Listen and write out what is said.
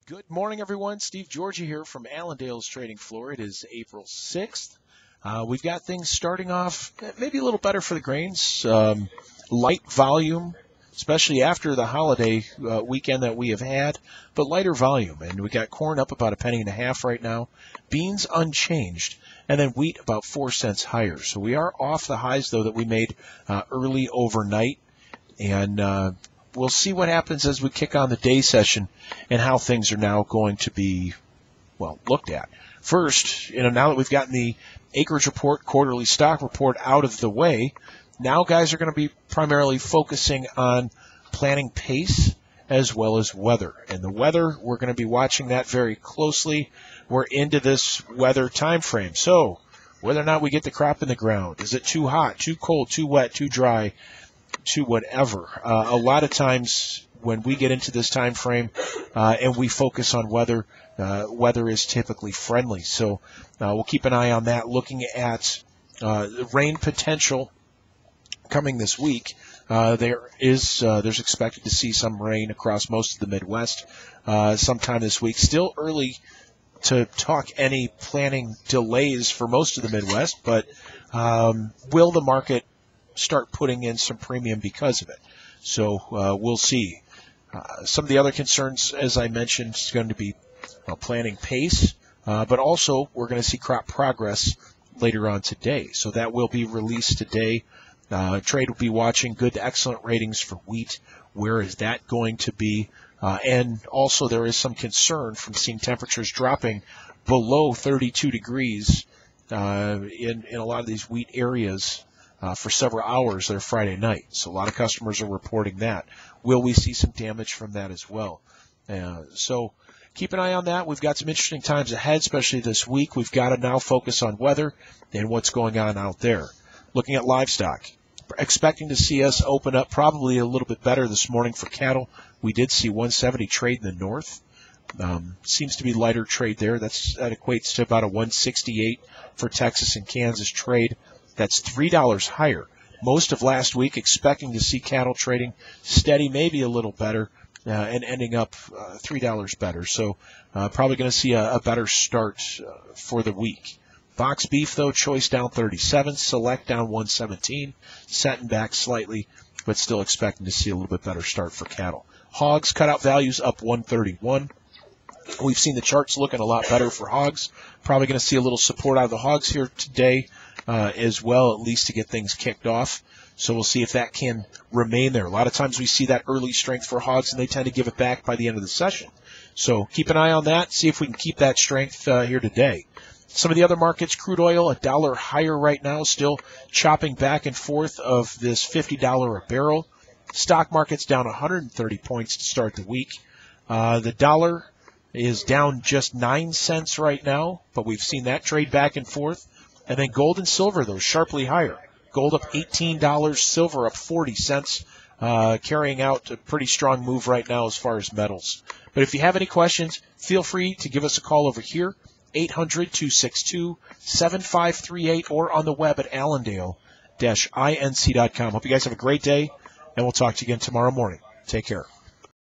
Good morning, everyone. Steve Georgie here from Allendale's Trading Floor. It is April 6th. We've got things starting off maybe a little better for the grains. Light volume, especially after the holiday weekend that we have had, but lighter volume. And we got corn up about $0.015 right now, beans unchanged, and then wheat about 4 cents higher. So we are off the highs, though, that we made early overnight. And we'll see what happens as we kick on the day session and how things are now going to be, looked at. First, now that we've gotten the acreage report, quarterly stock report out of the way, now guys are going to be primarily focusing on planting pace as well as weather. And the weather, we're going to be watching that very closely. We're into this weather time frame. So whether or not we get the crop in the ground, is it too hot, too cold, too wet, too dry, to whatever. A lot of times when we get into this time frame and we focus on weather, weather is typically friendly. So we'll keep an eye on that, looking at the rain potential coming this week. There's expected to see some rain across most of the Midwest sometime this week. Still early to talk any planning delays for most of the Midwest, but will the market start putting in some premium because of it? So we'll see. Some of the other concerns, as I mentioned, is going to be planting pace, but also we're going to see crop progress later on today. So that will be released today. Trade will be watching good to excellent ratings for wheat. Where is that going to be? And also there is some concern from seeing temperatures dropping below 32 degrees in a lot of these wheat areas for several hours there Friday night. So a lot of customers are reporting that. Will we see some damage from that as well? So keep an eye on that. We've got some interesting times ahead, especially this week. We've got to now focus on weather and what's going on out there. Looking at livestock, expecting to see us open up probably a little bit better this morning for cattle. We did see 170 trade in the north. Seems to be lighter trade there. That equates to about a 168 for Texas and Kansas trade. That's $3 higher. Most of last week expecting to see cattle trading steady, maybe a little better, and ending up $3 better. So probably going to see a better start for the week. Box beef, though, choice down 37, select down 117, setting back slightly, but still expecting to see a little bit better start for cattle. Hogs, cutout values up 131. We've seen the charts looking a lot better for hogs. Probably going to see a little support out of the hogs here today as well, at least to get things kicked off. So we'll see if that can remain there. A lot of times we see that early strength for hogs, and they tend to give it back by the end of the session. So keep an eye on that, see if we can keep that strength here today. Some of the other markets, crude oil, $1 higher right now, still chopping back and forth of this $50 a barrel. Stock market's down 130 points to start the week. The dollar is down just 9 cents right now, but we've seen that trade back and forth. And then gold and silver, though, sharply higher. Gold up $18, silver up 40 cents, carrying out a pretty strong move right now as far as metals. But if you have any questions, feel free to give us a call over here, 800-262-7538, or on the web at allendale-inc.com. Hope you guys have a great day, and we'll talk to you again tomorrow morning. Take care.